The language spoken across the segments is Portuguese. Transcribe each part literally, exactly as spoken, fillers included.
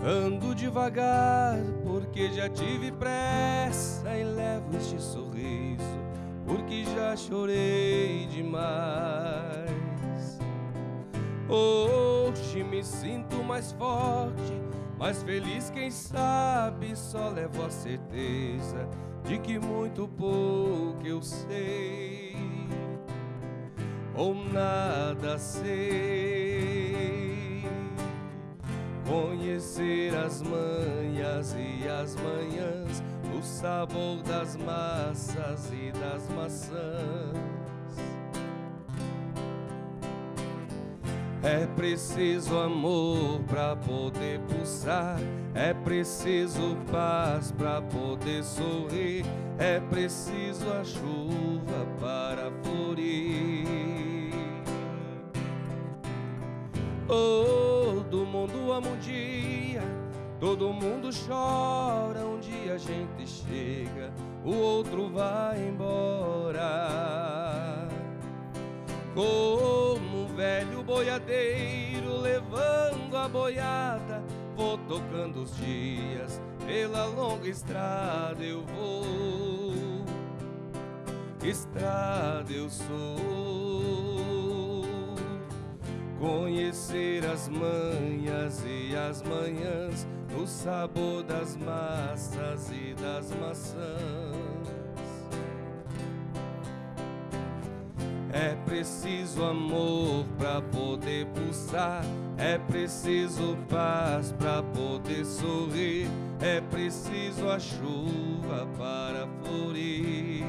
ando devagar porque já tive pressa e levo este sorriso porque já chorei demais. Hoje me sinto mais forte, mais feliz, quem sabe só levo a certeza de que muito pouco eu sei ou nada sei. Conhecer as manhas e as manhãs, o sabor das massas e das maçãs. É preciso amor pra poder pulsar, é preciso paz pra poder sorrir, é preciso a chuva para florir. Todo mundo ama um dia, todo mundo chora, um dia a gente chega, o outro vai embora. Como um velho boiadeiro levando a boiada, vou tocando os dias, pela longa estrada eu vou, estrada eu sou. Conhecer as manhas e as manhãs, o sabor das massas e das maçãs. É preciso amor pra poder pulsar, é preciso paz pra poder sorrir, é preciso a chuva para florir.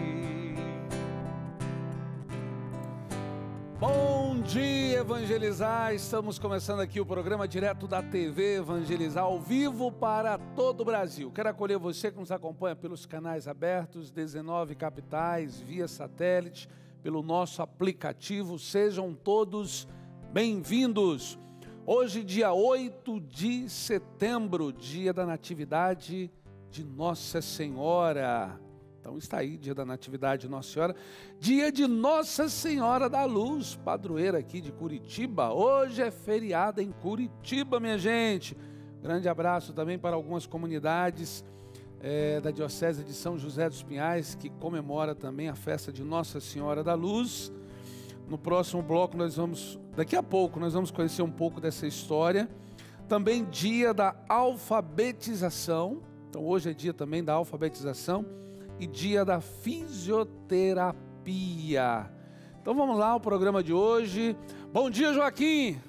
Bom dia, Evangelizar! Estamos começando aqui o programa direto da T V Evangelizar, ao vivo para todo o Brasil. Quero acolher você que nos acompanha pelos canais abertos, dezenove capitais, via satélite, pelo nosso aplicativo. Sejam todos bem-vindos. Hoje, dia oito de setembro, dia da Natividade de Nossa Senhora. Então está aí, dia da Natividade de Nossa Senhora, dia de Nossa Senhora da Luz, padroeira aqui de Curitiba. Hoje é feriado em Curitiba, minha gente. Grande abraço também para algumas comunidades é, da Diocese de São José dos Pinhais, que comemora também a festa de Nossa Senhora da Luz. No próximo bloco nós vamos, daqui a pouco, nós vamos conhecer um pouco dessa história. Também dia da alfabetização, então hoje é dia também da alfabetização e dia da fisioterapia. Então vamos lá, o programa de hoje. Bom dia, Joaquim!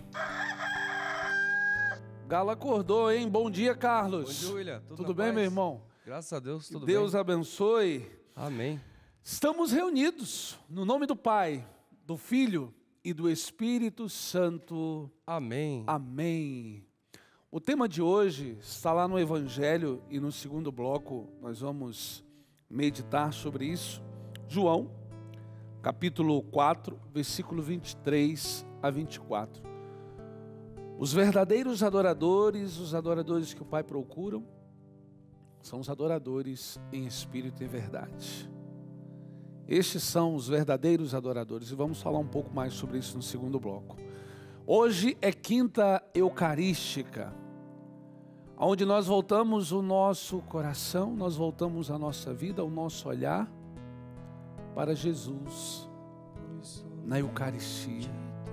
Galo acordou, hein? Bom dia, Carlos! Bom dia, William. Tudo, tudo bem, paz? meu irmão? Graças a Deus, tudo Deus bem. Deus abençoe. Amém. Estamos reunidos no nome do Pai, do Filho e do Espírito Santo. Amém. Amém. O tema de hoje está lá no Evangelho e no segundo bloco nós vamos meditar sobre isso. João, capítulo quatro, versículo vinte e três a vinte e quatro. Os verdadeiros adoradores, os adoradores que o Pai procura, são os adoradores em espírito e em verdade. Estes são os verdadeiros adoradores, e vamos falar um pouco mais sobre isso no segundo bloco. Hoje é quinta eucarística, onde nós voltamos o nosso coração, nós voltamos a nossa vida, o nosso olhar para Jesus na Eucaristia.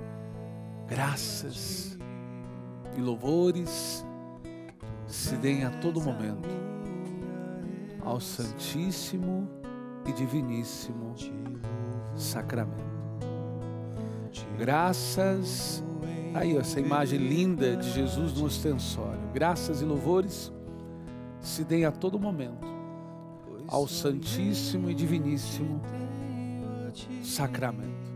Graças e louvores se deem a todo momento ao Santíssimo e Diviníssimo Sacramento. Graças, aí essa imagem linda de Jesus no ostensório. Graças e louvores se deem a todo momento ao Santíssimo e Diviníssimo Sacramento.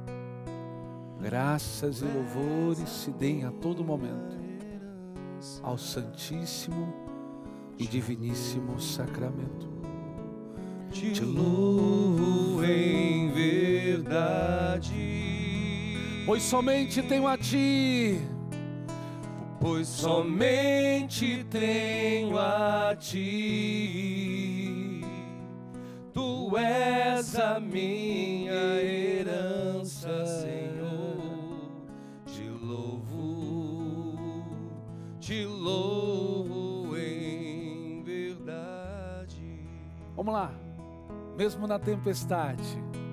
Graças e louvores se deem a todo momento ao Santíssimo e Diviníssimo Sacramento. Te louvo em verdade, pois somente tenho a Ti, pois somente tenho a Ti. Tu és a minha herança, Senhor. Te louvo, te louvo. Vamos lá. Mesmo na tempestade.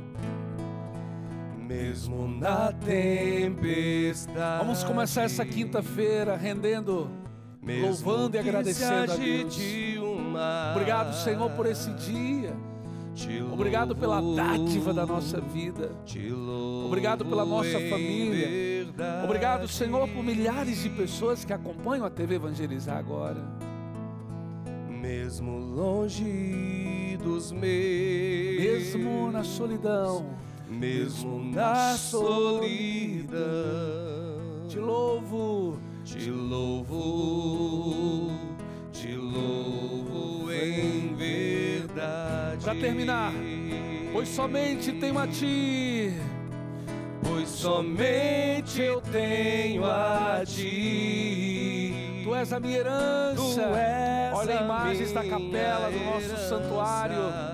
Mesmo na tempestade. Vamos começar essa quinta-feira rendendo, mesmo louvando e agradecendo a Deus. Mar, obrigado, Senhor, por esse dia. Obrigado pela dádiva da nossa vida. Obrigado pela nossa família. Obrigado, Senhor, por milhares de pessoas que acompanham a T V Evangelizar agora. Mesmo longe dos meus, mesmo na solidão, mesmo na solidão, te louvo, te louvo, te louvo em verdade. Para terminar, pois somente tenho a Ti, pois somente eu tenho a Ti. Tu és a minha herança. Olha imagens da capela do nosso santuário.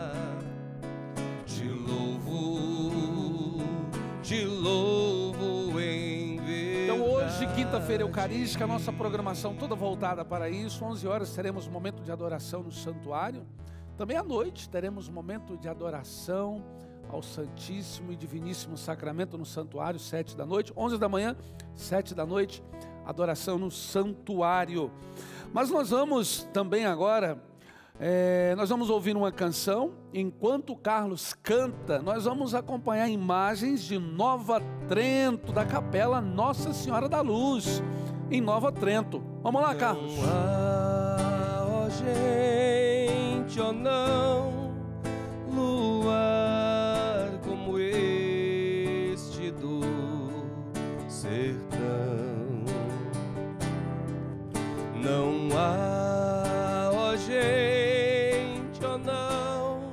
Te louvo, te louvo em verdade. Então hoje, quinta-feira eucarística, a nossa programação toda voltada para isso. onze horas teremos um momento de adoração no santuário. Também à noite teremos um momento de adoração ao Santíssimo e Diviníssimo Sacramento no santuário, sete da noite. onze da manhã, sete da noite, adoração no santuário. Mas nós vamos também agora, é, nós vamos ouvir uma canção. Enquanto o Carlos canta, nós vamos acompanhar imagens de Nova Trento, da capela Nossa Senhora da Luz, em Nova Trento. Vamos lá, Carlos. Não há, ó gente, ó não, luar como este do sertão. Não há, ó gente, ó não,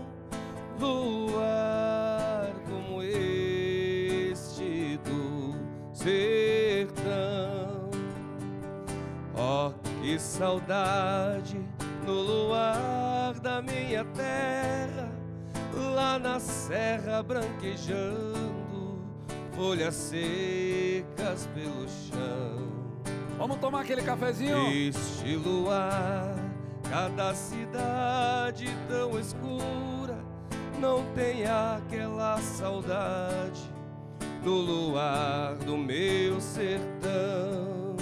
luar como este do sertão. Ó, que saudade no luar da minha terra, lá na serra branquejando, folhas secas pelo chão. Vamos tomar aquele cafezinho? Este luar, cada cidade tão escura, não tem aquela saudade no luar do meu sertão.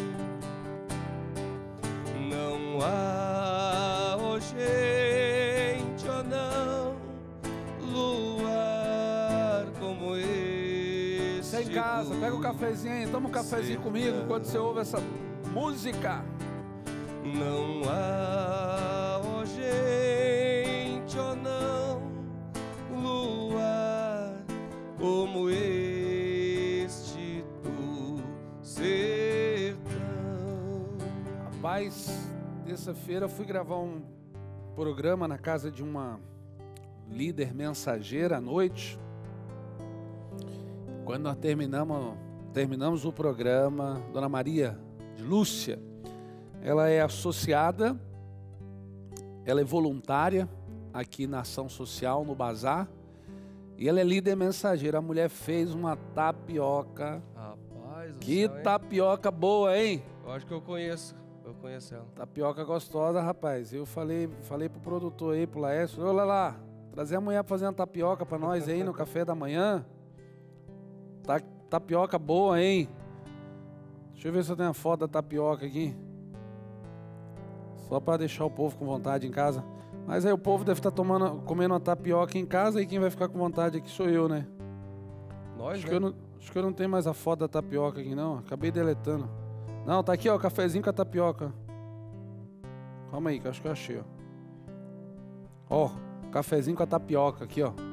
Não há, ó gente, ó não, luar como este. Você em casa, pega o cafezinho aí, toma um cafezinho sertão. Comigo enquanto você ouve essa música. Não há, ó gente, ó não, luar como este do sertão. Rapaz, terça-feira eu fui gravar um programa na casa de uma líder mensageira à noite. Quando nós terminamos, terminamos o programa, Dona Maria de Lúcia, ela é associada, ela é voluntária aqui na ação social, no bazar, e ela é líder mensageira. A mulher fez uma tapioca. Rapaz, que céu, tapioca boa, hein? Eu acho que eu conheço, eu conheço ela. Tapioca gostosa, rapaz. Eu falei, falei pro produtor aí, pro Laércio, ô Lala, trazer a mulher pra fazer uma tapioca pra nós aí no café da manhã. Tá, tapioca boa, hein? Deixa eu ver se eu tenho a foto da tapioca aqui. Só para deixar o povo com vontade em casa. Mas aí o povo deve estar tomando, comendo uma tapioca em casa, e quem vai ficar com vontade aqui sou eu, né? Nós, acho, né? que eu não, acho que eu não tenho mais a foto da tapioca aqui, não. Acabei deletando. Não, tá aqui, ó, o cafezinho com a tapioca. Calma aí, que eu acho que eu achei, ó. Ó, cafezinho com a tapioca aqui, ó.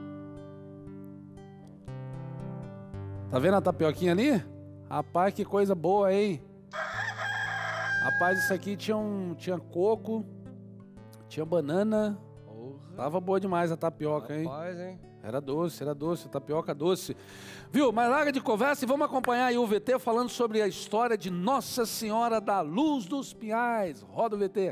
Tá vendo a tapioquinha ali? Rapaz, que coisa boa, hein? Rapaz, isso aqui tinha, um, tinha coco, tinha banana. Porra. Tava boa demais a tapioca, hein? Rapaz, hein? Era doce, era doce, tapioca doce. Viu? Mas larga de conversa e vamos acompanhar aí o V T falando sobre a história de Nossa Senhora da Luz dos Pinhais. Roda o V T.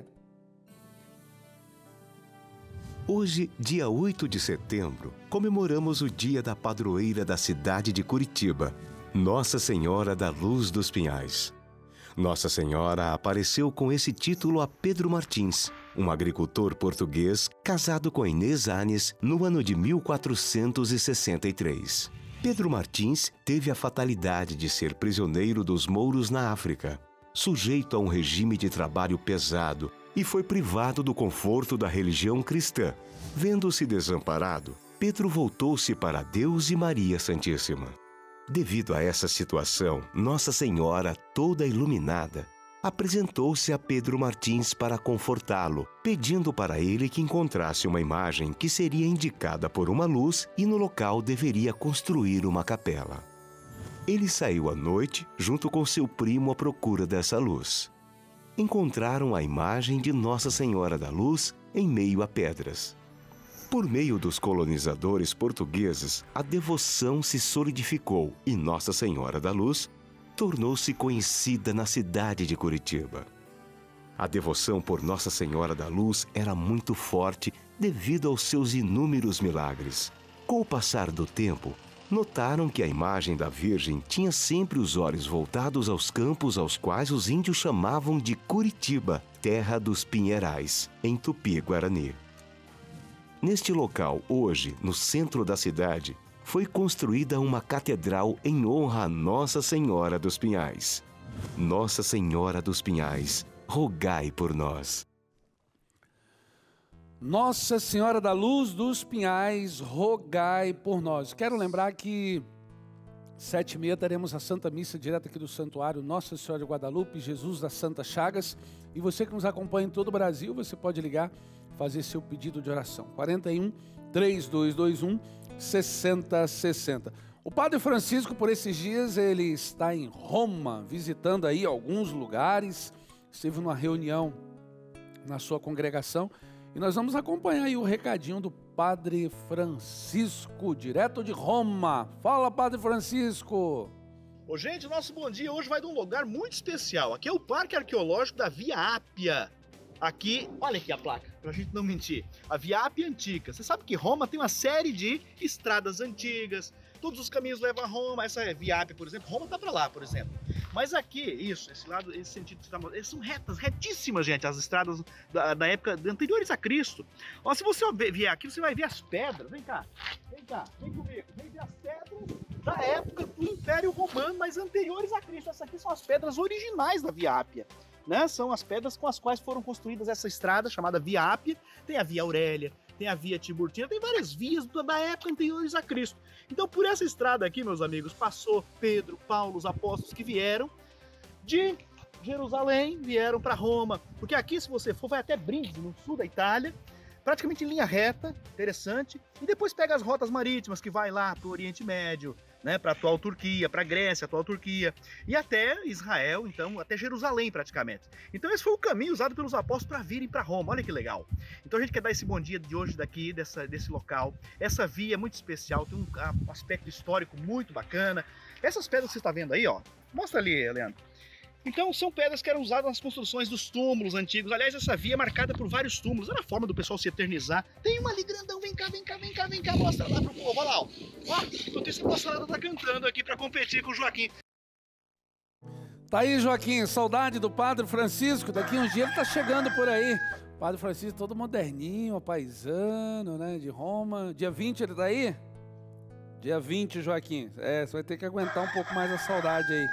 Hoje, dia oito de setembro, comemoramos o dia da padroeira da cidade de Curitiba, Nossa Senhora da Luz dos Pinhais. Nossa Senhora apareceu com esse título a Pedro Martins, um agricultor português casado com Inês Anes no ano de mil quatrocentos e sessenta e três. Pedro Martins teve a fatalidade de ser prisioneiro dos mouros na África, sujeito a um regime de trabalho pesado, e foi privado do conforto da religião cristã. Vendo-se desamparado, Pedro voltou-se para Deus e Maria Santíssima. Devido a essa situação, Nossa Senhora, toda iluminada, apresentou-se a Pedro Martins para confortá-lo, pedindo para ele que encontrasse uma imagem que seria indicada por uma luz e no local deveria construir uma capela. Ele saiu à noite, junto com seu primo, à procura dessa luz. Encontraram a imagem de Nossa Senhora da Luz em meio a pedras. Por meio dos colonizadores portugueses, a devoção se solidificou e Nossa Senhora da Luz tornou-se conhecida na cidade de Curitiba. A devoção por Nossa Senhora da Luz era muito forte devido aos seus inúmeros milagres. Com o passar do tempo, notaram que a imagem da Virgem tinha sempre os olhos voltados aos campos aos quais os índios chamavam de Curitiba, terra dos pinheirais, em Tupi-Guarani. Neste local, hoje, no centro da cidade, foi construída uma catedral em honra a Nossa Senhora dos Pinhais. Nossa Senhora dos Pinhais, rogai por nós. Nossa Senhora da Luz dos Pinhais, rogai por nós. Quero lembrar que sete e meia teremos a Santa Missa direto aqui do Santuário Nossa Senhora de Guadalupe, Jesus das Santas Chagas. E você que nos acompanha em todo o Brasil, você pode ligar, fazer seu pedido de oração. quarenta e um, três dois dois um, sessenta sessenta. O Padre Francisco, por esses dias, ele está em Roma, visitando aí alguns lugares. Esteve numa reunião na sua congregação. E nós vamos acompanhar aí o recadinho do Padre Francisco, direto de Roma. Fala, Padre Francisco! Ô, gente, nosso bom dia hoje vai de um lugar muito especial. Aqui é o Parque Arqueológico da Via Ápia. Aqui, olha aqui a placa, pra gente não mentir. A Via Ápia Antiga. Você sabe que Roma tem uma série de estradas antigas. Todos os caminhos levam a Roma. Essa é Via Ápia, por exemplo. Roma tá pra lá, por exemplo. Mas aqui, isso, esse lado, esse sentido que você tá mostrando, eles são retas, retíssimas, gente, as estradas da, da época anteriores a Cristo. Ó, se você vier aqui, você vai ver as pedras. Vem cá, vem cá, vem comigo. Vem ver as pedras da época do Império Romano, mas anteriores a Cristo. Essas aqui são as pedras originais da Via Ápia, né? São as pedras com as quais foram construídas essa estrada chamada Via Ápia. Tem a Via Aurélia, tem a Via Tiburtina, tem várias vias da época anteriores a Cristo. Então, por essa estrada aqui, meus amigos, passou Pedro, Paulo, os apóstolos que vieram de Jerusalém, vieram para Roma. Porque aqui, se você for, vai até Brindisi, no sul da Itália, praticamente em linha reta, interessante. E depois pega as rotas marítimas, que vai lá para o Oriente Médio, né, para a atual Turquia, para a Grécia, atual Turquia, e até Israel, então, até Jerusalém praticamente. Então esse foi o caminho usado pelos apóstolos para virem para Roma, olha que legal. Então a gente quer dar esse bom dia de hoje daqui, dessa, desse local. Essa via é muito especial, tem um aspecto histórico muito bacana. Essas pedras que você está vendo aí, ó, mostra ali, Leandro. Então são pedras que eram usadas nas construções dos túmulos antigos. Aliás, essa via é marcada por vários túmulos. Era a forma do pessoal se eternizar. Tem uma ali grandão, vem cá, vem cá, vem cá, vem cá, mostra lá pro povo, olha lá, ó. Ó, enquanto isso a pastorada tá cantando aqui para competir com o Joaquim. Tá aí, Joaquim, saudade do Padre Francisco. Daqui uns dias ele tá chegando por aí. Padre Francisco todo moderninho, paisano, né, de Roma. Dia vinte ele tá aí? Dia vinte, Joaquim. É, você vai ter que aguentar um pouco mais a saudade aí.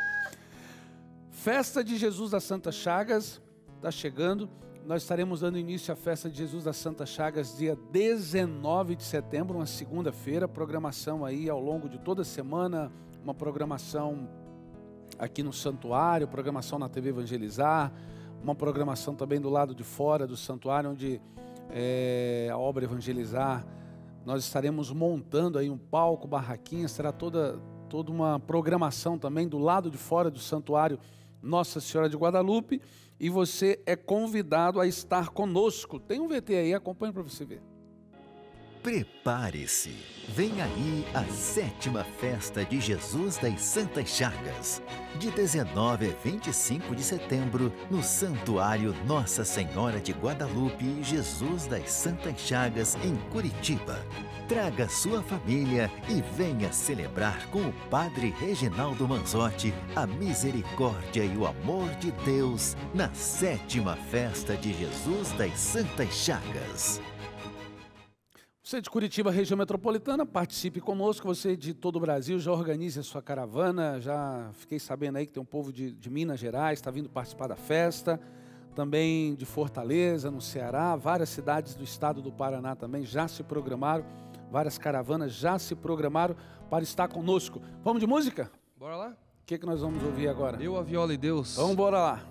Festa de Jesus das Santas Chagas está chegando. Nós estaremos dando início à Festa de Jesus das Santas Chagas dia dezenove de setembro, uma segunda-feira. Programação aí ao longo de toda a semana, uma programação aqui no Santuário, programação na T V Evangelizar, uma programação também do lado de fora do Santuário, onde é, a obra Evangelizar, nós estaremos montando aí um palco, barraquinha, será toda, toda uma programação também do lado de fora do Santuário Nossa Senhora de Guadalupe, e você é convidado a estar conosco. Tem um V T aí, acompanha para você ver. Prepare-se! Vem aí a sétima festa de Jesus das Santas Chagas, de dezenove a vinte e cinco de setembro, no Santuário Nossa Senhora de Guadalupe e Jesus das Santas Chagas, em Curitiba. Traga sua família e venha celebrar com o Padre Reginaldo Manzotti a misericórdia e o amor de Deus na sétima festa de Jesus das Santas Chagas. Você de Curitiba, região metropolitana, participe conosco. Você de todo o Brasil, já organize a sua caravana. Já fiquei sabendo aí que tem um povo de, de Minas Gerais, está vindo participar da festa. Também de Fortaleza, no Ceará. Várias cidades do estado do Paraná também já se programaram. Várias caravanas já se programaram para estar conosco. Vamos de música? Bora lá? O que, que nós vamos ouvir agora? Eu, a viola e Deus. Vamos embora lá.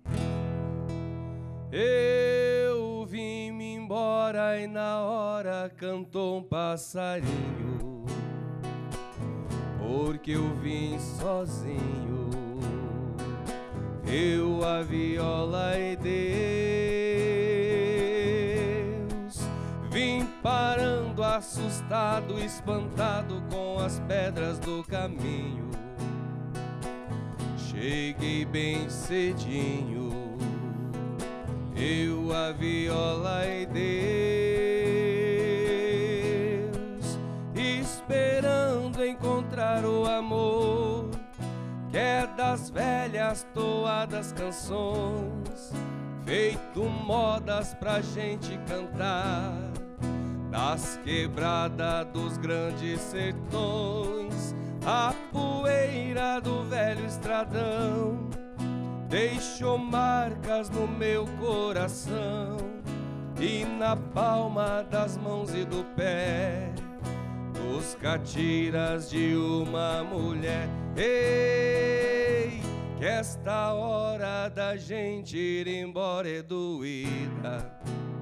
Eu vim-me embora e na hora cantou um passarinho, porque eu vim sozinho. Eu, a viola e Deus, vim parando assustado, espantado com as pedras do caminho. Cheguei bem cedinho, eu, a viola e Deus, esperando encontrar o amor que é das velhas toadas canções, feito modas pra gente cantar, das quebradas dos grandes sertões, a poeira do velho estradão deixou marcas no meu coração e na palma das mãos e do pé, dos catiras de uma mulher. Ei, que esta hora da gente ir embora é doída,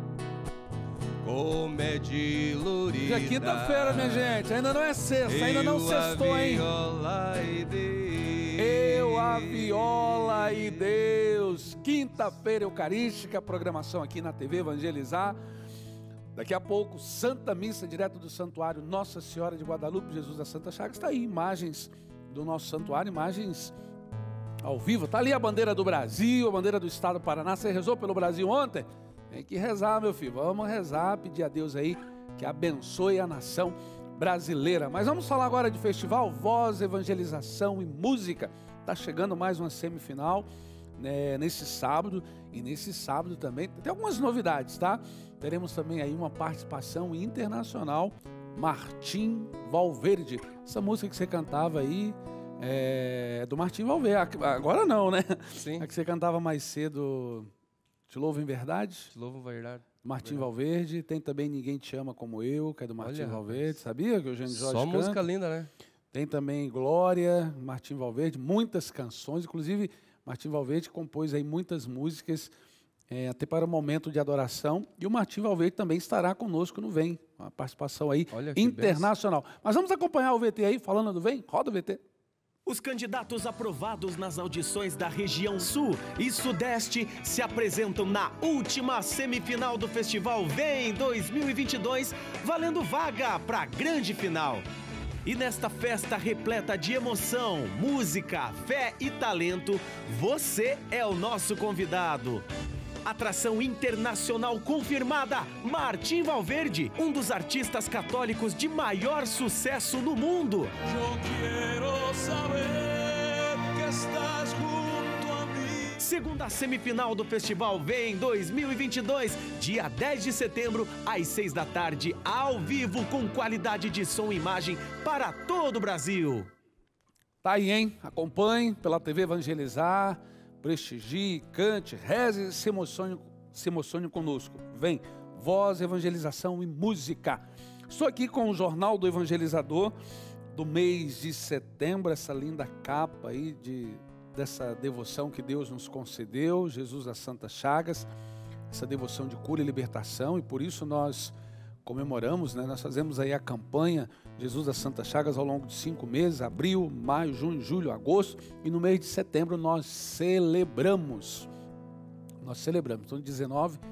como é dilurida. Já é quinta-feira, minha gente, ainda não é sexta, ainda não sextou, hein? Eu, a viola e Deus. Quinta-feira eucarística, programação aqui na T V Evangelizar. Daqui a pouco, Santa Missa, direto do Santuário Nossa Senhora de Guadalupe, Jesus da Santa Chagas. Está aí imagens do nosso santuário, imagens ao vivo. Está ali a bandeira do Brasil, a bandeira do Estado do Paraná. Você rezou pelo Brasil ontem? Tem que rezar, meu filho. Vamos rezar, pedir a Deus aí que abençoe a nação brasileira. Mas vamos falar agora de festival Voz, Evangelização e Música. Está chegando mais uma semifinal, né, nesse sábado. E nesse sábado também tem algumas novidades, tá? Teremos também aí uma participação internacional. Martim Valverde. Essa música que você cantava aí é do Martim Valverde. Agora não, né? Sim. A que você cantava mais cedo, Te Louvo em Verdade. Te louvo em verdade. Martim Verdade. Valverde. Tem também Ninguém Te Ama Como Eu, que é do Martim Olha, Valverde. rapaz. Sabia que o Eugênio Jorge Só canta? música linda, né? Tem também Glória, Martim Valverde, muitas canções. Inclusive, Martim Valverde compôs aí muitas músicas é, até para o momento de adoração. E o Martim Valverde também estará conosco no Vem. Uma participação aí Olha que internacional. Mas vamos acompanhar o V T aí, falando do Vem? Roda o V T. Os candidatos aprovados nas audições da região Sul e Sudeste se apresentam na última semifinal do Festival Vem dois mil e vinte e dois, valendo vaga para a grande final. E nesta festa repleta de emoção, música, fé e talento, você é o nosso convidado. Atração internacional confirmada, Martim Valverde, um dos artistas católicos de maior sucesso no mundo. Eu quero saber que estás junto a mim. Segunda semifinal do Festival Vem dois mil e vinte e dois, dia dez de setembro, às seis da tarde, ao vivo, com qualidade de som e imagem para todo o Brasil. Tá aí, hein? Acompanhe pela T V Evangelizar. Prestigie, cante, reze e se emocione, se emocione conosco. Vem, Voz, Evangelização e Música. Estou aqui com o Jornal do Evangelizador do mês de setembro, essa linda capa aí de, dessa devoção que Deus nos concedeu, Jesus das Santas Chagas, essa devoção de cura e libertação, e por isso nós comemoramos, né? Nós fazemos aí a campanha Jesus das Santas Chagas ao longo de cinco meses, abril, maio, junho, julho, agosto, e no mês de setembro nós celebramos, nós celebramos, então dezenove,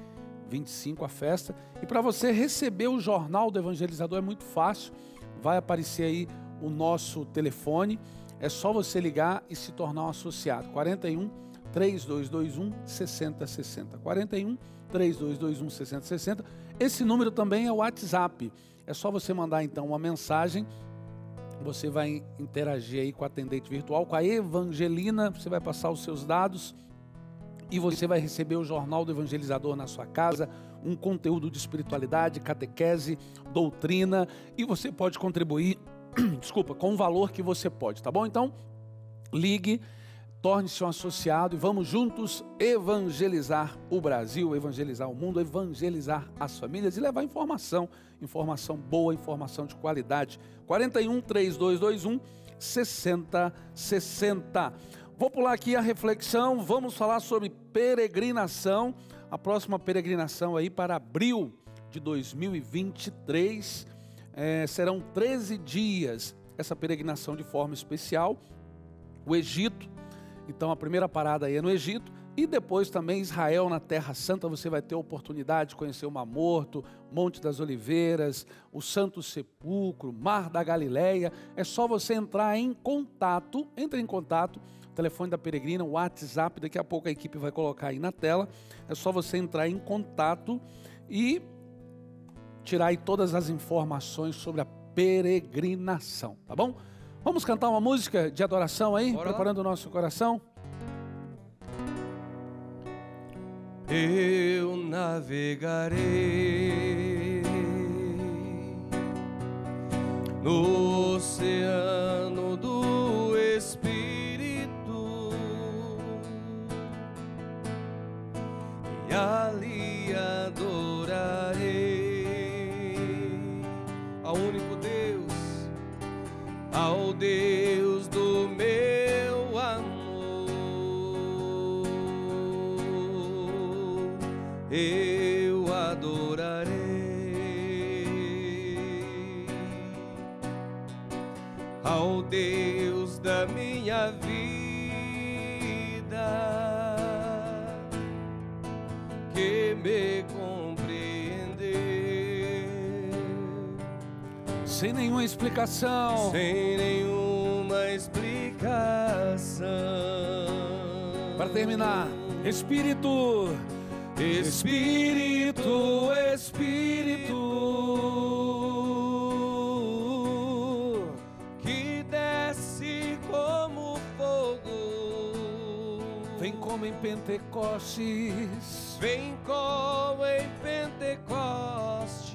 vinte e cinco, a festa. E para você receber o Jornal do Evangelizador é muito fácil. Vai aparecer aí o nosso telefone. É só você ligar e se tornar um associado. quarenta e um, três dois dois um, seis zero seis zero. quarenta e um, três dois dois um, seis zero seis zero. Esse número também é o WhatsApp. É só você mandar então uma mensagem. Você vai interagir aí com a atendente virtual, com a Evangelina. Você vai passar os seus dados e você vai receber o Jornal do Evangelizador na sua casa, um conteúdo de espiritualidade, catequese, doutrina, e você pode contribuir, desculpa, com o valor que você pode, tá bom? Então, ligue, torne-se um associado e vamos juntos evangelizar o Brasil, evangelizar o mundo, evangelizar as famílias e levar informação, informação boa, informação de qualidade. quarenta e um, três dois dois um, seis zero seis zero. Vou pular aqui a reflexão, vamos falar sobre peregrinação, a próxima peregrinação aí para abril de dois mil e vinte e três, é, serão treze dias, essa peregrinação de forma especial, o Egito, então a primeira parada aí é no Egito, e depois também Israel na Terra Santa. Você vai ter a oportunidade de conhecer o Mar Morto, Monte das Oliveiras, o Santo Sepulcro, Mar da Galileia. É só você entrar em contato, entre em contato, telefone da Peregrina, o WhatsApp, daqui a pouco a equipe vai colocar aí na tela. É só você entrar em contato e tirar aí todas as informações sobre a peregrinação, tá bom? Vamos cantar uma música de adoração aí, Bora preparando lá. O nosso coração. Eu navegarei no oceano do Espírito e ali adorarei ao único Deus, ao Deus do meu amor. Eu adorarei ao Deus da minha vida, que me compreendeu sem nenhuma explicação, sem nenhuma explicação. Para terminar, Espírito, Espírito, Espírito, que desce como fogo, vem como em Pentecostes, vem como em Pentecostes,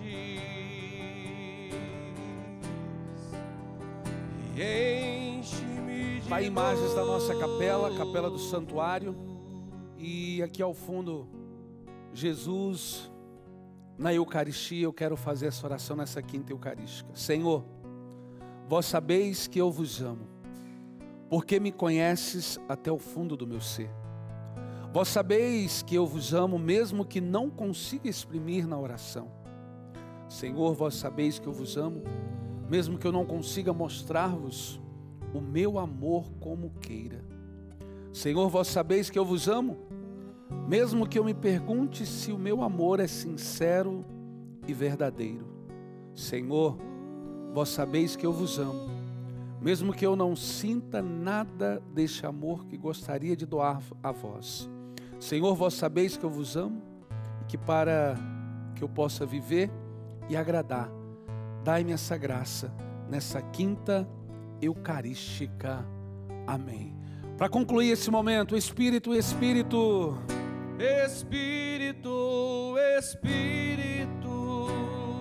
e enche-me de Há imagens da nossa capela, capela do santuário, e aqui ao fundo Jesus na Eucaristia. Eu quero fazer essa oração nessa quinta eucarística. Senhor, vós sabeis que eu vos amo, porque me conheces até o fundo do meu ser. Vós sabeis que eu vos amo, mesmo que não consiga exprimir na oração. Senhor, vós sabeis que eu vos amo, mesmo que eu não consiga mostrar-vos o meu amor como queira. Senhor, vós sabeis que eu vos amo, mesmo que eu me pergunte se o meu amor é sincero e verdadeiro. Senhor, vós sabeis que eu vos amo, mesmo que eu não sinta nada deste amor que gostaria de doar a vós. Senhor, vós sabeis que eu vos amo e que para que eu possa viver e agradar, dai-me essa graça nessa quinta eucarística. Amém. Para concluir esse momento, Espírito, Espírito, Espírito, Espírito,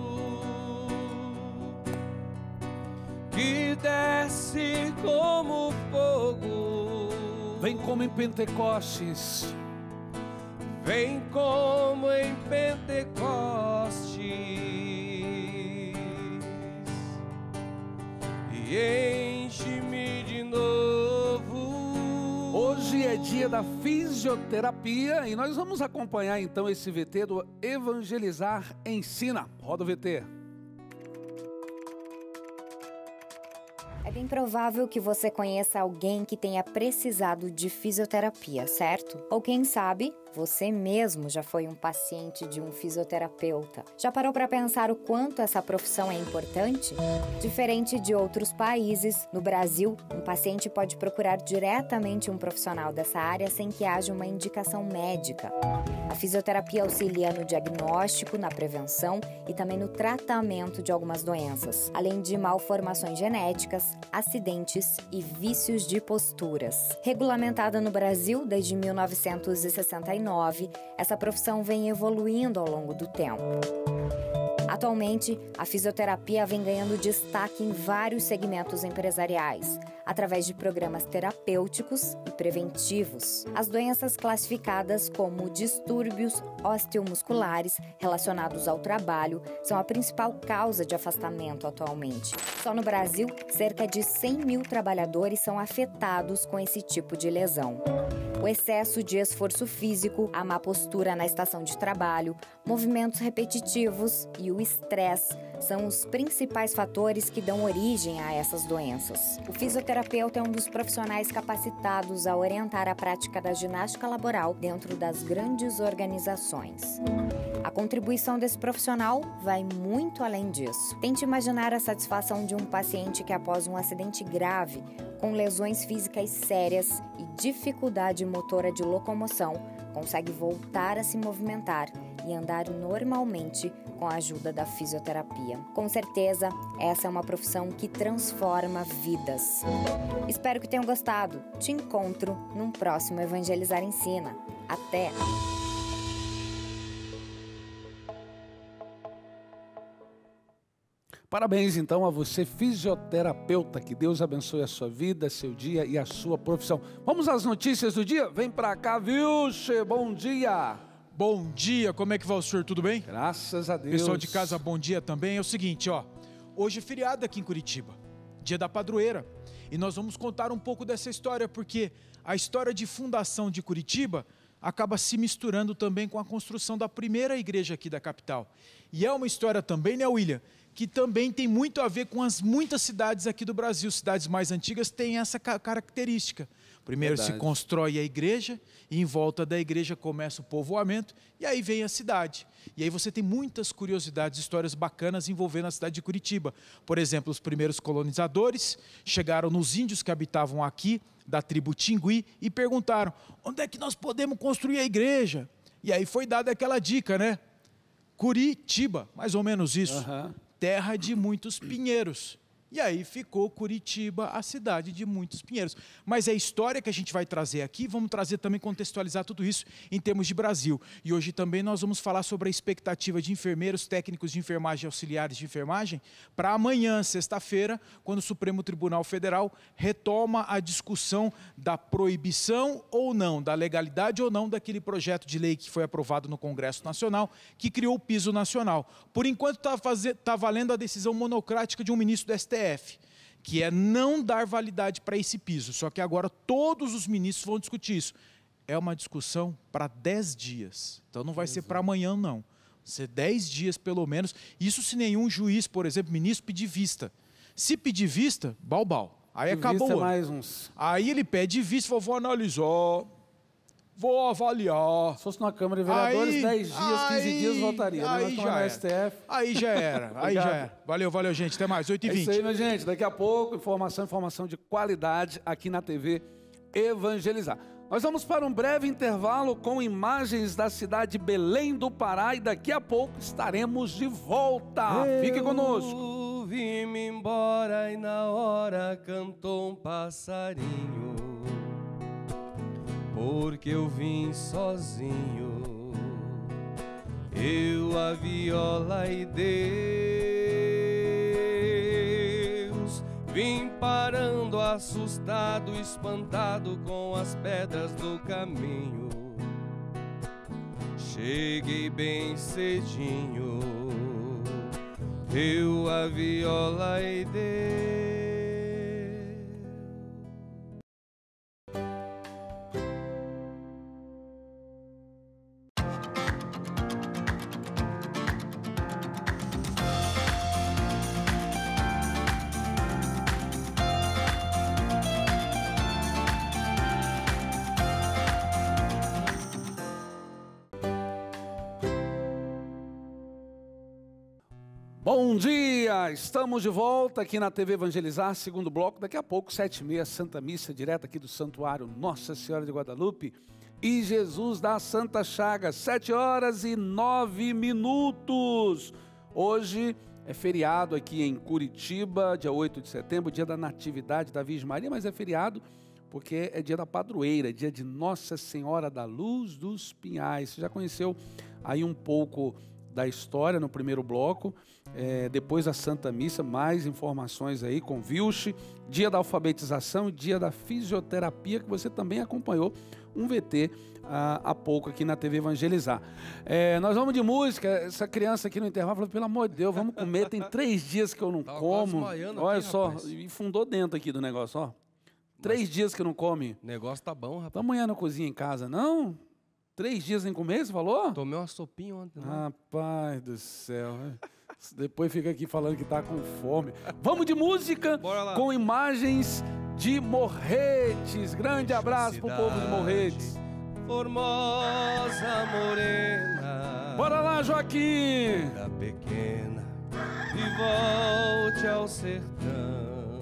que desce como fogo, vem como em Pentecostes, vem como em Pentecostes, e enche-me de novo. Hoje é dia da fisioterapia e nós vamos acompanhar então esse V T do Evangelizar Ensina. Roda o V T. Bem provável que você conheça alguém que tenha precisado de fisioterapia, certo? Ou quem sabe, você mesmo já foi um paciente de um fisioterapeuta. Já parou para pensar o quanto essa profissão é importante? Diferente de outros países, no Brasil, um paciente pode procurar diretamente um profissional dessa área sem que haja uma indicação médica. A fisioterapia auxilia no diagnóstico, na prevenção e também no tratamento de algumas doenças, além de malformações genéticas, acidentes e vícios de posturas. Regulamentada no Brasil desde mil novecentos e sessenta e nove, essa profissão vem evoluindo ao longo do tempo. Atualmente, a fisioterapia vem ganhando destaque em vários segmentos empresariais, através de programas terapêuticos e preventivos. As doenças classificadas como distúrbios osteomusculares relacionados ao trabalho são a principal causa de afastamento atualmente. Só no Brasil, cerca de cem mil trabalhadores são afetados com esse tipo de lesão. O excesso de esforço físico, a má postura na estação de trabalho, movimentos repetitivos e o estresse são os principais fatores que dão origem a essas doenças. O fisioterapeuta é um dos profissionais capacitados a orientar a prática da ginástica laboral dentro das grandes organizações. A contribuição desse profissional vai muito além disso. Tente imaginar a satisfação de um paciente que, após um acidente grave, com lesões físicas sérias e dificuldade motora de locomoção, consegue voltar a se movimentar e andar normalmente com a ajuda da fisioterapia. Com certeza, essa é uma profissão que transforma vidas. Espero que tenham gostado. Te encontro num próximo Evangelizar Ensina. Até! Parabéns, então, a você, fisioterapeuta. Que Deus abençoe a sua vida, seu dia e a sua profissão. Vamos às notícias do dia? Vem pra cá, Vilche. Bom dia. Bom dia, como é que vai o senhor? Tudo bem? Graças a Deus. Pessoal de casa, bom dia também. É o seguinte, ó. Hoje é feriado aqui em Curitiba, dia da padroeira. E nós vamos contar um pouco dessa história, porque a história de fundação de Curitiba acaba se misturando também com a construção da primeira igreja aqui da capital. E é uma história também, né, William, que também tem muito a ver com as muitas cidades aqui do Brasil. Cidades mais antigas têm essa característica. Primeiro Verdade. se constrói a igreja, e em volta da igreja começa o povoamento, e aí vem a cidade. E aí você tem muitas curiosidades, histórias bacanas envolvendo a cidade de Curitiba. Por exemplo, os primeiros colonizadores chegaram nos índios que habitavam aqui, da tribo Tingui, e perguntaram, onde é que nós podemos construir a igreja? E aí foi dada aquela dica, né? Curitiba, mais ou menos isso. Uhum. Terra de muitos pinheiros. E aí ficou Curitiba, a cidade de muitos pinheiros. Mas é a história que a gente vai trazer aqui, vamos trazer também, contextualizar tudo isso em termos de Brasil. E hoje também nós vamos falar sobre a expectativa de enfermeiros, técnicos de enfermagem, auxiliares de enfermagem, para amanhã, sexta-feira, quando o Supremo Tribunal Federal retoma a discussão da proibição ou não, da legalidade ou não daquele projeto de lei que foi aprovado no Congresso Nacional, que criou o piso nacional. Por enquanto está tá valendo a decisão monocrática de um ministro do S T F, que é não dar validade para esse piso. Só que agora todos os ministros vão discutir isso. É uma discussão para dez dias. Então não vai Exato. ser para amanhã, não. Vai ser dez dias pelo menos. Isso se nenhum juiz, por exemplo, ministro, pedir vista. Se pedir vista, balbal. Aí de acabou. Vista mais uns... Aí ele pede vista, vou, vou analisar, vou avaliar. Se fosse numa Câmara de Vereadores, aí, dez dias, aí, quinze dias votaria. Aí já era. S T F. Aí já era. Aí já era. Valeu, valeu, gente. Até mais. oito e vinte. É isso aí, minha gente. Daqui a pouco, informação, informação de qualidade aqui na T V Evangelizar. Nós vamos para um breve intervalo com imagens da cidade de Belém do Pará e daqui a pouco estaremos de volta. Eu Fique conosco. Vim-me embora e na hora cantou um passarinho, porque eu vim sozinho, eu, a viola e Deus. Vim parando assustado, espantado com as pedras do caminho. Cheguei bem cedinho, eu, a viola e Deus. Bom dia, estamos de volta aqui na T V Evangelizar, segundo bloco, daqui a pouco, sete e meia, Santa Missa, direto aqui do Santuário Nossa Senhora de Guadalupe e Jesus das Santas Chagas, sete horas e nove minutos. Hoje é feriado aqui em Curitiba, dia oito de setembro, dia da Natividade da Virgem Maria, mas é feriado porque é dia da padroeira, dia de Nossa Senhora da Luz dos Pinhais. Você já conheceu aí um pouco da história no primeiro bloco, é, depois da Santa Missa, mais informações aí com Vilche, dia da alfabetização e dia da fisioterapia, que você também acompanhou um V T ah, há pouco aqui na T V Evangelizar. É, nós vamos de música, essa criança aqui no intervalo falou, pelo amor de Deus, vamos comer, tem três dias que eu não Tava como, olha aqui, só, rapaz. e fundou dentro aqui do negócio, ó, três Mas dias que eu não come. O negócio tá bom, rapaz. Então amanhã não cozinha em casa, não? Três dias sem comer, você falou? Tomei uma sopinha ontem. Né? Rapaz do céu. Depois fica aqui falando que tá com fome. Vamos de música Bora lá. com imagens de Morretes. Grande abraço pro povo de Morretes. Formosa morena. Bora lá, Joaquim. Da pequena e volte ao sertão.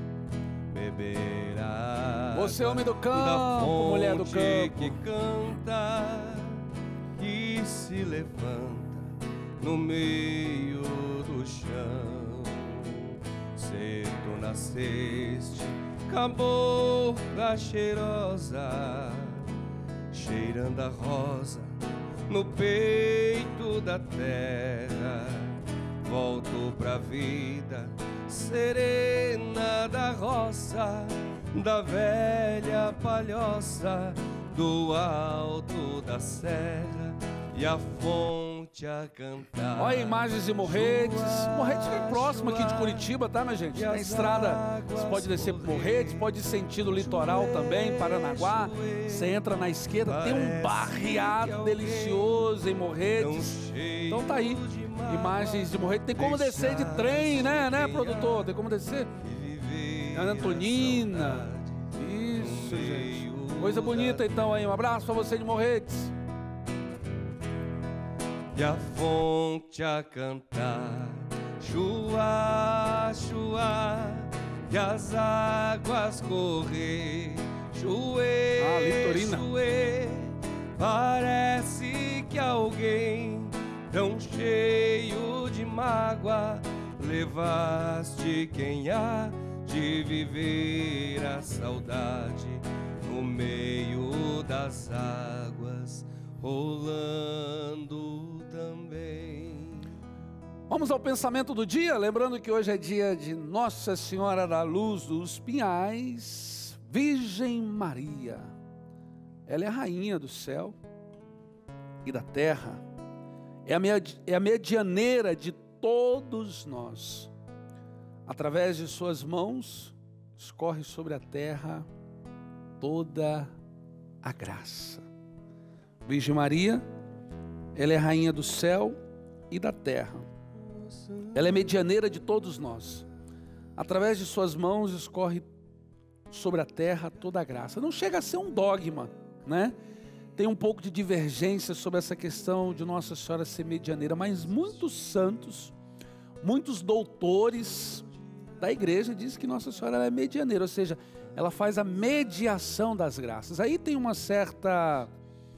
Beberá. Você é homem do da campo, fonte mulher do campo. que canta, que se levanta no meio do chão. Cedo nasceste, cabocla cheirosa, cheirando a rosa no peito da terra. Volto pra vida serena da roça, da velha palhoça, do alto da serra e a fonte a cantar. Olha imagens de Morretes. Morretes é próximo aqui de Curitiba, tá, minha gente? Tem estrada, você pode descer por Morretes, pode ir sentido litoral também, Paranaguá. Você entra na esquerda, tem um barreado delicioso em Morretes. Então tá aí, imagens de Morretes. Tem como descer de trem, né, né, produtor? Tem como descer? Ana Antonina. Isso, gente. Coisa bonita então aí. Um abraço pra você de Morretes. E a fonte a cantar, chua, chua, e as águas correr, chuê, Ah, Litorina. chuê, parece que alguém tão cheio de mágoa levaste quem há de viver a saudade no meio das águas rolando também. Vamos ao pensamento do dia, lembrando que hoje é dia de Nossa Senhora da Luz dos Pinhais, Virgem Maria. Ela é a rainha do céu e da terra, é a, med- é a medianeira de todos nós. Através de suas mãos, escorre sobre a terra toda a graça. Virgem Maria, ela é a rainha do céu e da terra. Ela é medianeira de todos nós. Através de suas mãos escorre sobre a terra toda a graça. Não chega a ser um dogma, né? Tem um pouco de divergência sobre essa questão de Nossa Senhora ser medianeira, mas muitos santos, muitos doutores da igreja dizem que Nossa Senhora é medianeira, ou seja, ela faz a mediação das graças. Aí tem uma certa,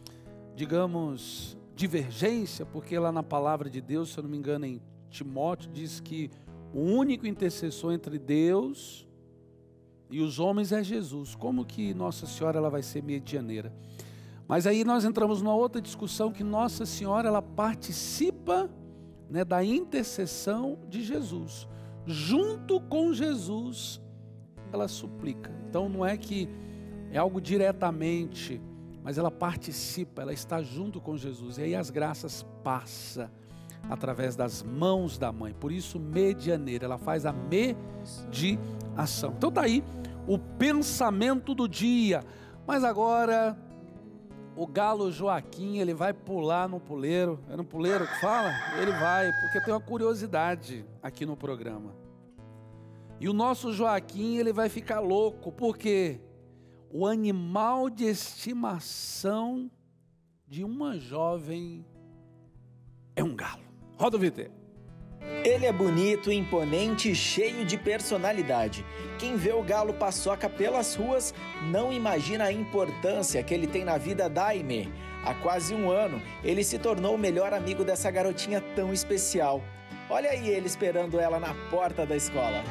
digamos, divergência, porque lá na palavra de Deus, se eu não me engano, em Timóteo, diz que o único intercessor entre Deus e os homens é Jesus. Como que Nossa Senhora ela vai ser medianeira? Mas aí nós entramos numa outra discussão, que Nossa Senhora ela participa, né, da intercessão de Jesus. Junto com Jesus, ela suplica. Então não é que é algo diretamente, mas ela participa, ela está junto com Jesus. E aí as graças passam através das mãos da mãe. Por isso, medianeira, ela faz a mediação. Então tá aí o pensamento do dia. Mas agora, o galo Joaquim, ele vai pular no puleiro. É no puleiro que fala? Ele vai, porque tem uma curiosidade aqui no programa. E o nosso Joaquim, ele vai ficar louco, porque o animal de estimação de uma jovem é um galo. Roda o V T. Ele é bonito, imponente e cheio de personalidade. Quem vê o galo Paçoca pelas ruas não imagina a importância que ele tem na vida da Aimee. Há quase um ano, ele se tornou o melhor amigo dessa garotinha tão especial. Olha aí ele esperando ela na porta da escola.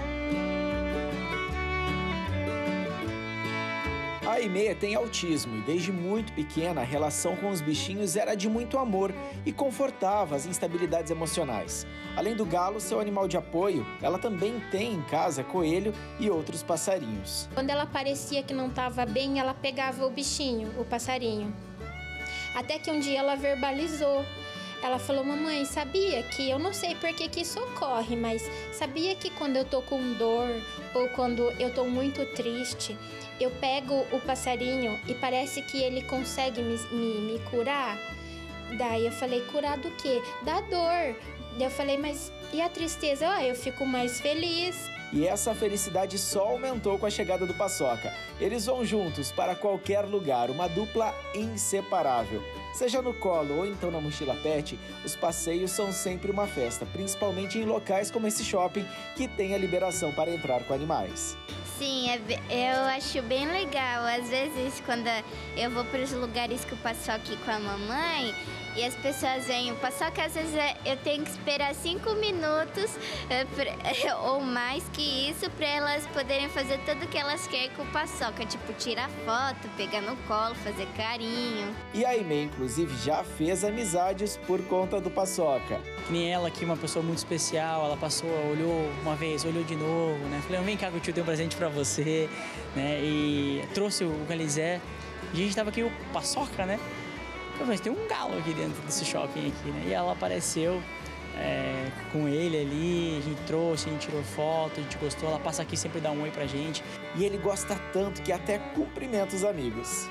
A Aimee tem autismo e desde muito pequena a relação com os bichinhos era de muito amor e confortava as instabilidades emocionais. Além do galo, seu animal de apoio, ela também tem em casa coelho e outros passarinhos. Quando ela parecia que não estava bem, ela pegava o bichinho, o passarinho. Até que um dia ela verbalizou. Ela falou, mamãe, sabia que, eu não sei por que que isso ocorre, mas sabia que quando eu tô com dor ou quando eu tô muito triste, eu pego o passarinho e parece que ele consegue me, me, me curar? Daí eu falei, curar do quê? Da dor. Daí eu falei, mas e a tristeza? Ah, eu fico mais feliz. E essa felicidade só aumentou com a chegada do Paçoca. Eles vão juntos para qualquer lugar, uma dupla inseparável. Seja no colo ou então na mochila pet, os passeios são sempre uma festa, principalmente em locais como esse shopping, que tem a liberação para entrar com animais. Sim, eu acho bem legal. Às vezes, quando eu vou para os lugares que eu passo aqui com a mamãe e as pessoas vêm, o Paçoca, às vezes eu tenho que esperar cinco minutos ou mais que isso para elas poderem fazer tudo o que elas querem com o Paçoca, tipo tirar foto, pegar no colo, fazer carinho. E a Aimee, inclusive, já fez amizades por conta do Paçoca. Que nem ela aqui, uma pessoa muito especial, ela passou, olhou uma vez, olhou de novo, né? Falei, vem cá que o tio tem um presente pra você, né? E trouxe o Galizé. E a gente tava aqui, o Paçoca, né? Mas tem um galo aqui dentro desse shopping aqui, né? E ela apareceu é, com ele ali, a gente trouxe, a gente tirou foto, a gente gostou. Ela passa aqui sempre dá um oi pra gente. E ele gosta tanto que até cumprimenta os amigos.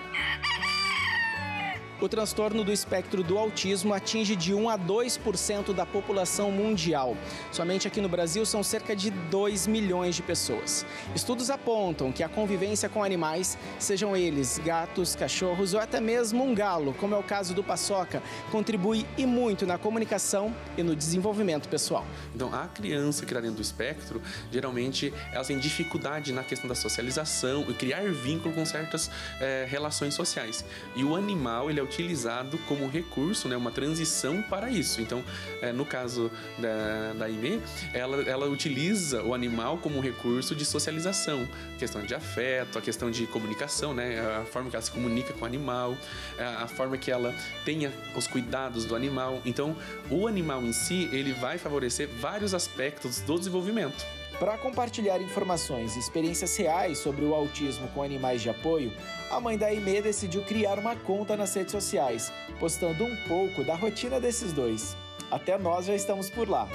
O transtorno do espectro do autismo atinge de um a dois por cento da população mundial. Somente aqui no Brasil são cerca de dois milhões de pessoas. Estudos apontam que a convivência com animais, sejam eles gatos, cachorros ou até mesmo um galo, como é o caso do Paçoca, contribui e muito na comunicação e no desenvolvimento pessoal. Então, a criança que está dentro do espectro, geralmente, ela tem dificuldade na questão da socialização e criar vínculo com certas é, relações sociais. E o animal, ele é utilizado como recurso, né, uma transição para isso. Então, é, no caso da, da Aimee, ela, ela utiliza o animal como um recurso de socialização, questão de afeto, a questão de comunicação, né, a forma que ela se comunica com o animal, a, a forma que ela tenha os cuidados do animal. Então, o animal em si, ele vai favorecer vários aspectos do desenvolvimento. Para compartilhar informações e experiências reais sobre o autismo com animais de apoio, a mãe da Aimee decidiu criar uma conta nas redes sociais, postando um pouco da rotina desses dois. Até nós já estamos por lá.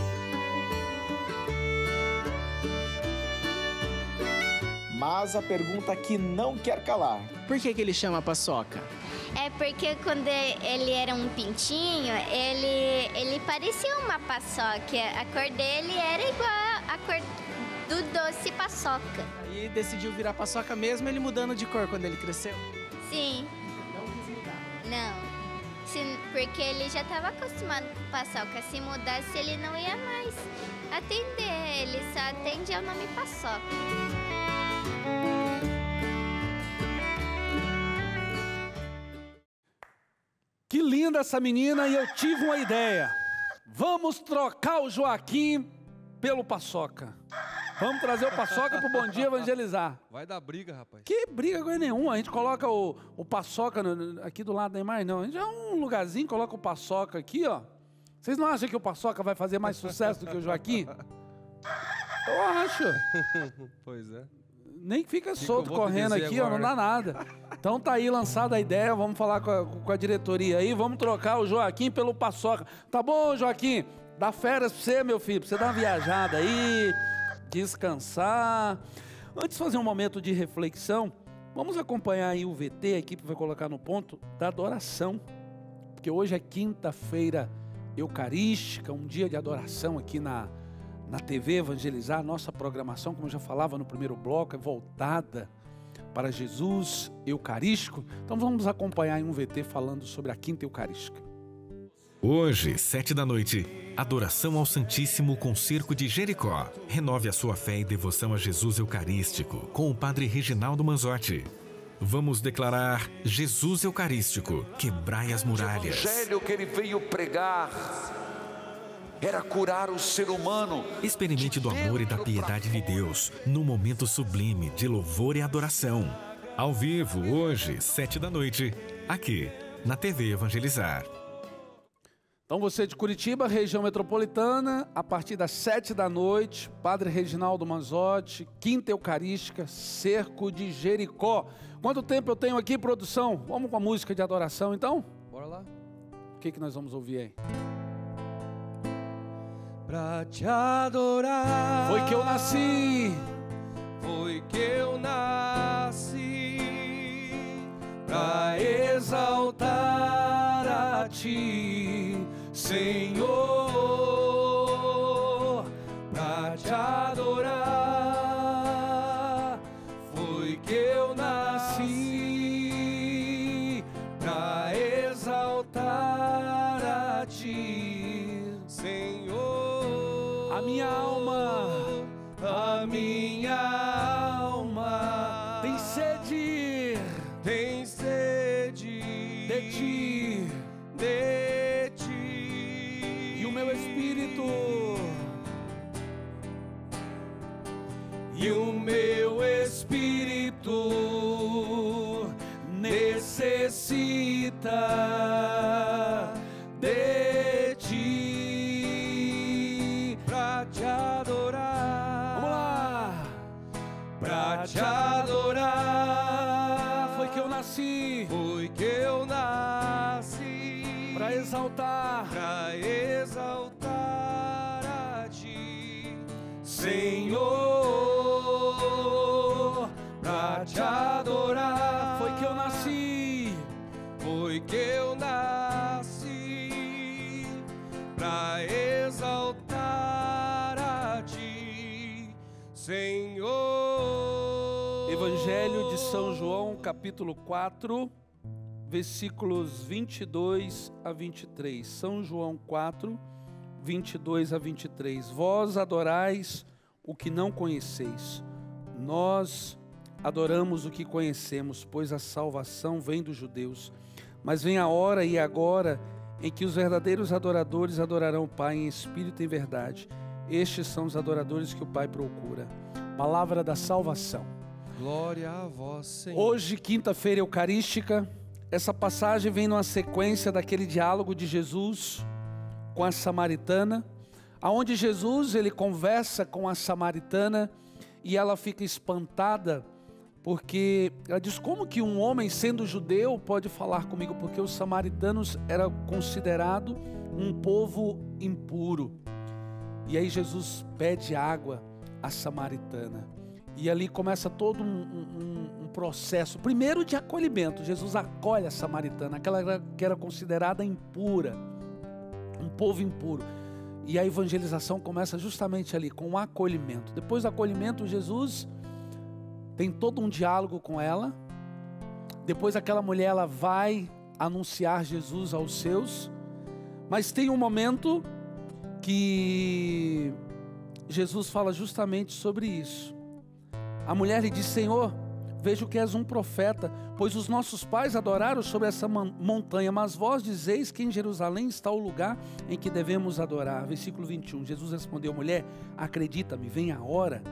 Mas a pergunta que não quer calar. Por que que ele chama Paçoca? É porque quando ele era um pintinho, ele, ele parecia uma paçoca. A cor dele era igual a cor do doce paçoca. E decidiu virar Paçoca mesmo ele mudando de cor quando ele cresceu? Sim. Não quis mudar? Não. Se, porque ele já estava acostumado com paçoca. Se mudasse, ele não ia mais atender. Ele só atende ao nome Paçoca. Que linda essa menina, e eu tive uma ideia. Vamos trocar o Joaquim pelo Paçoca. Vamos trazer o Paçoca pro Bom Dia Evangelizar. Vai dar briga, rapaz. Que briga coisa nenhuma. A gente coloca o, o Paçoca no, aqui do lado da imagem, não. A gente é um lugarzinho, coloca o Paçoca aqui, ó. Vocês não acham que o Paçoca vai fazer mais sucesso do que o Joaquim? Eu acho. Pois é. Nem fica solto correndo aqui, ó, não dá nada. Então tá aí lançada a ideia, vamos falar com a, com a diretoria aí, vamos trocar o Joaquim pelo Paçoca. Tá bom, Joaquim? Dá férias pra você, meu filho, pra você dar uma viajada aí, descansar. Antes de fazer um momento de reflexão, vamos acompanhar aí o V T, a equipe vai colocar no ponto da adoração. Porque hoje é quinta-feira eucarística, um dia de adoração aqui na... na T V Evangelizar. Nossa programação, como eu já falava no primeiro bloco, é voltada para Jesus Eucarístico. Então vamos acompanhar em um V T falando sobre a Quinta Eucarística. Hoje, sete da noite, adoração ao Santíssimo com Cerco de Jericó. Renove a sua fé e devoção a Jesus Eucarístico com o Padre Reginaldo Manzotti. Vamos declarar Jesus Eucarístico, quebrai as muralhas. O evangelho que ele veio pregar era curar o ser humano. Experimente do amor e da piedade de Deus no momento sublime de louvor e adoração. Ao vivo, hoje, sete da noite, aqui na T V Evangelizar. Então você de Curitiba, região metropolitana, a partir das sete da noite, Padre Reginaldo Manzotti, Quinta Eucarística, Cerco de Jericó. Quanto tempo eu tenho aqui, produção? Vamos com a música de adoração, então? Bora lá. O que, que nós vamos ouvir aí? Pra te adorar, foi que eu nasci, foi que eu nasci, pra exaltar a ti, Senhor, pra te adorar, foi que eu nasci, pra exaltar a ti, Senhor. A minha alma, a minha alma tem sede, tem sede de ti, de ti, e o meu espírito, e o meu espírito necessita de ti, pra te adorar. Vamos lá. Pra te adorar, foi que eu nasci, foi que eu nasci, pra exaltar, pra exaltar a ti, Senhor, pra te adorar, foi que eu nasci, foi que eu nasci, pra exaltar a ti, Senhor. Evangelho de São João, capítulo quatro, versículos vinte e dois a vinte e três. São João quatro, vinte e dois a vinte e três. Vós adorais o que não conheceis. Nós adoramos o que conhecemos, pois a salvação vem dos judeus. Mas vem a hora e agora em que os verdadeiros adoradores adorarão o Pai em espírito e em verdade. Estes são os adoradores que o Pai procura. Palavra da salvação. Glória a vós, Senhor. Hoje, quinta-feira eucarística, essa passagem vem numa sequência daquele diálogo de Jesus com a samaritana, aonde Jesus ele conversa com a samaritana e ela fica espantada, porque ela diz: como que um homem sendo judeu pode falar comigo? Porque os samaritanos eram considerados um povo impuro. E aí Jesus pede água à samaritana. E ali começa todo um, um, um processo, primeiro de acolhimento. Jesus acolhe a samaritana, aquela que era considerada impura, um povo impuro. E a evangelização começa justamente ali, com o acolhimento. Depois do acolhimento, Jesus tem todo um diálogo com ela. Depois aquela mulher ela vai anunciar Jesus aos seus. Mas tem um momento que Jesus fala justamente sobre isso. A mulher lhe diz: Senhor, vejo que és um profeta, pois os nossos pais adoraram sobre essa montanha, mas vós dizeis que em Jerusalém está o lugar em que devemos adorar. Versículo vinte e um, Jesus respondeu: mulher, acredita-me, vem a hora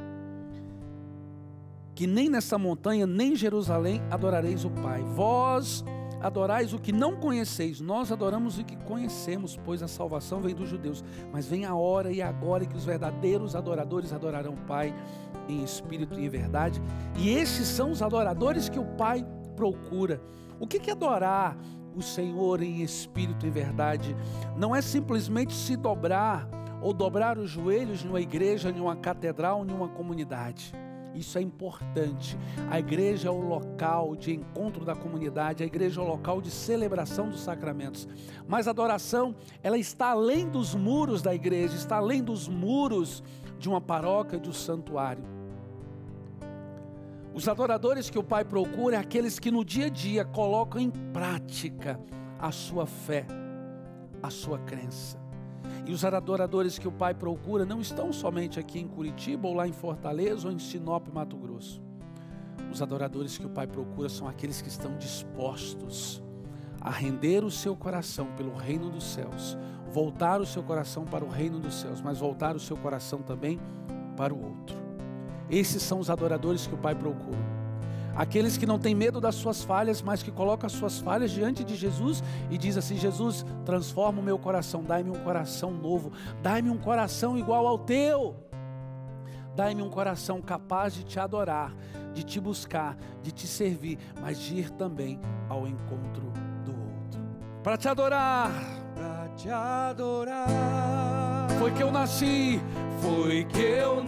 que nem nessa montanha, nem em Jerusalém adorareis o Pai. Vós adorais o que não conheceis, nós adoramos o que conhecemos, pois a salvação vem dos judeus. Mas vem a hora e agora que os verdadeiros adoradores adorarão o Pai em espírito e em verdade, e esses são os adoradores que o Pai procura. O que é adorar o Senhor em espírito e em verdade? Não é simplesmente se dobrar ou dobrar os joelhos em uma igreja, em uma catedral, em uma comunidade. Isso é importante. A igreja é o local de encontro da comunidade, a igreja é o local de celebração dos sacramentos. Mas a adoração, ela está além dos muros da igreja, está além dos muros de uma paróquia, de um santuário. Os adoradores que o Pai procura é aqueles que no dia a dia colocam em prática a sua fé. a sua crença. E os adoradores que o Pai procura não estão somente aqui em Curitiba, ou lá em Fortaleza, ou em Sinop, Mato Grosso. Os adoradores que o Pai procura são aqueles que estão dispostos a render o seu coração pelo reino dos céus, voltar o seu coração para o reino dos céus, mas voltar o seu coração também para o outro. Esses são os adoradores que o Pai procura. Aqueles que não têm medo das suas falhas, mas que colocam as suas falhas diante de Jesus e diz assim: Jesus, transforma o meu coração, dai-me um coração novo, dai-me um coração igual ao teu, dai-me um coração capaz de te adorar, de te buscar, de te servir, mas de ir também ao encontro do outro. Para te adorar, para te adorar, foi que eu nasci, foi que eu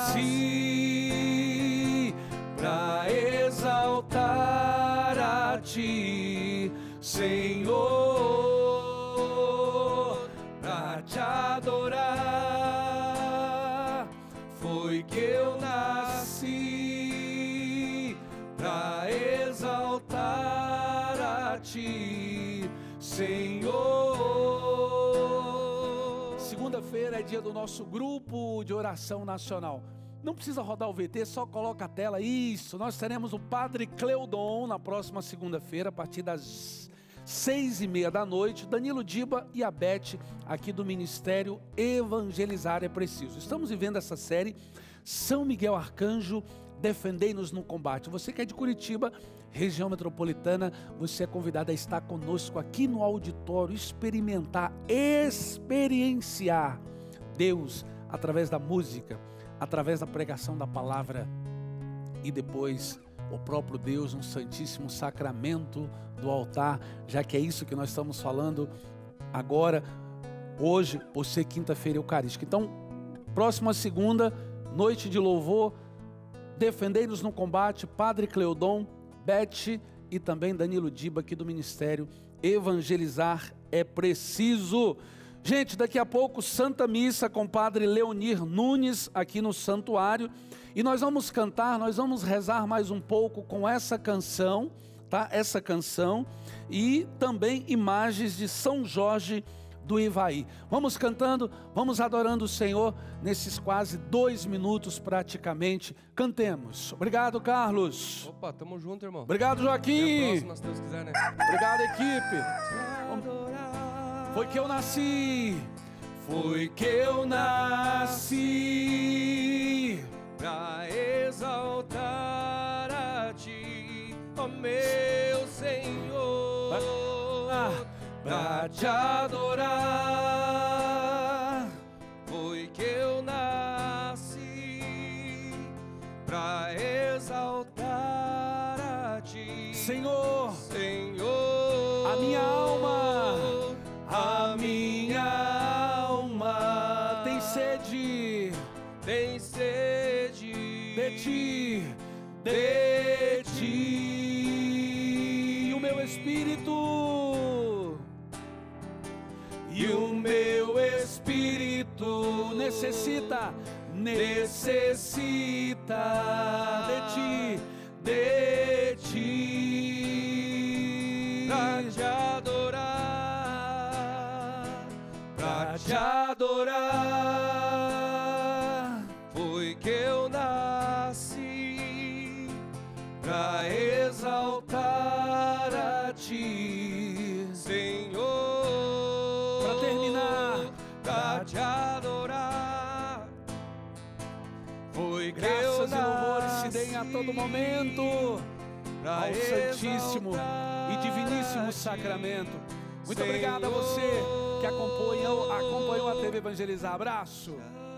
nasci, para exaltar a ti, Senhor, para te adorar, foi que eu nasci, para exaltar a ti, Senhor. Segunda-feira é dia do nosso grupo de oração nacional. Não precisa rodar o V T, só coloca a tela. Isso, nós teremos o Padre Cleudon na próxima segunda-feira, a partir das seis e meia da noite. Danilo Diba e a Beth, aqui do Ministério Evangelizar é Preciso. Estamos vivendo essa série São Miguel Arcanjo, defendei-nos no combate. Você que é de Curitiba, região metropolitana, você é convidado a estar conosco aqui no auditório, experimentar, experienciar Deus através da música, através da pregação da palavra e depois o próprio Deus, um santíssimo sacramento do altar, já que é isso que nós estamos falando agora, hoje, por ser quinta-feira eucarística. Então, próxima segunda, noite de louvor, defendei-nos no combate, Padre Cleudon, Beth e também Danilo Diba aqui do Ministério Evangelizar é Preciso. Gente, daqui a pouco Santa Missa com o Padre Leonir Nunes aqui no santuário, e nós vamos cantar, nós vamos rezar mais um pouco com essa canção, tá? Essa canção e também imagens de São Jorge do Ivaí. Vamos cantando, vamos adorando o Senhor nesses quase dois minutos praticamente. Cantemos. Obrigado, Carlos. Opa, tamo junto, irmão. Obrigado, Joaquim. Até a próxima, se Deus quiser, né? Obrigado, equipe. Foi que eu nasci, foi que eu nasci, pra exaltar a ti, ó meu Senhor, pra te adorar. Foi que eu nasci, pra exaltar a ti, Senhor, Senhor, a minha alma, a minha alma tem sede, tem sede de ti, de ti. E o meu espírito, e o meu espírito necessita, necessita de ti, de ti, pra te adorar, pra te adorar. Foi que eu nasci, pra exaltar a ti, Senhor. Pra terminar, pra te adorar. Foi que eu graças e louvores nasci, se deem a todo momento pra ao santíssimo e diviníssimo sacramento. Muito obrigado a você que acompanhou, acompanhou a T V Evangelizar. Abraço.